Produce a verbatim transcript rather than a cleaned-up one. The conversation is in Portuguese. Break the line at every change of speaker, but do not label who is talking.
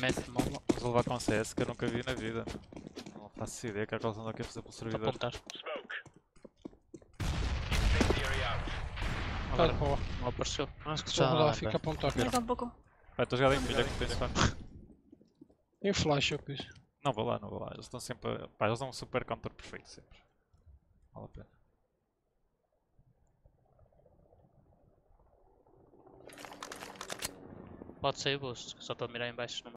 mete mal.
Vamos levar com C S que eu nunca vi na vida. Não faço ideia que é que eles andam aqui a fazer pelo servidor.
Apontar.
Tá
Agora
de boa.
não apareceu. Acho que
Estou
já
a rolar,
anda.
fica a apontar.
Eu tampouco.
Vai, estou jogando em milha que tens fã.
Tem flash, eu fiz.
Não vou lá, não vou lá. Eles estão sempre. a- Pá, eles dão um super counter perfeito sempre. Vale a pena.
Pode sair o boost, que só estou a mirar em baixo.